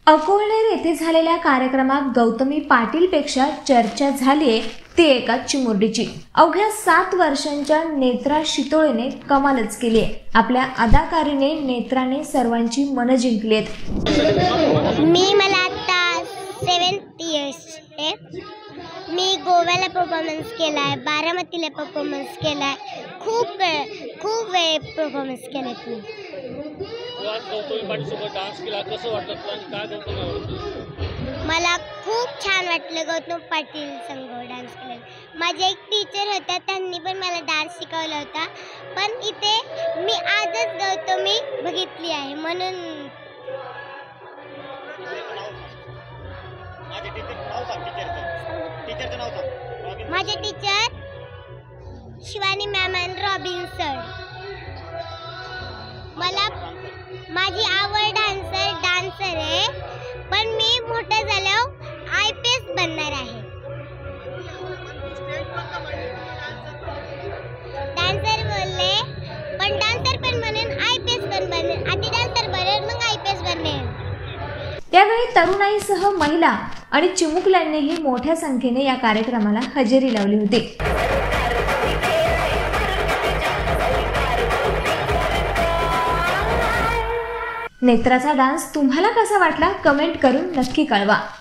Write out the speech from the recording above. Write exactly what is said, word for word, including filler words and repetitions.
अकोलेर येथे झालेल्या कार्यक्रमात गौतमी पाटीलपेक्षा चर्चा झालीये ती एका चिमुरडीची। अवघ्या सात वर्षांच्या नेत्रा शितोळेने कमालच केली आहे। आपल्या अदाकारीने नेत्राने सर्वांची मन जिंकली आहेत। मी मला आता सेवन्थ इयर्स आहे। मी गोव्याला परफॉर्मन्स केला आहे, बारामतीला परफॉर्मन्स केला आहे, खूप खूप वेळ परफॉर्मन्स केले मी। गौतमी पाटील सोबत डान्स केला, कसं वाटलं तुला आणि काय गौतमी आवडतं? मला खूप छान वाटलं गौतमी पाटील संग डान्स केला। माझे एक टीचर होत्या, त्यांनी पण मला डान्स शिकवला होता, पण इथे मी आजच गौतमी बघितली आहे म्हणून। माझे टीचर नाव सांग, टीचरचं टीचरचं नाव सांग। माझे टीचर शिवानी मॅम आणि रॉबिन सर। मला माझी आवड डान्सर डान्सर आहे, पण मी मोठं झाल्यावर आय पी एस बनणार आहे। डान्सर बोलले, पण डान्सर पण म्हणून आय पी एस पण बनेल। आधी डान्सर बनेल, मग आय पी एस बनेल। यावेळी तरुणाईसह महिला आणि चिमुकल्यांनीही मोठ्या संख्येने या कार्यक्रमाला हजेरी लावली होती। नेत्राचा डान्स तुम्हाला कसा वाटला कमेंट करून नक्की कळवा।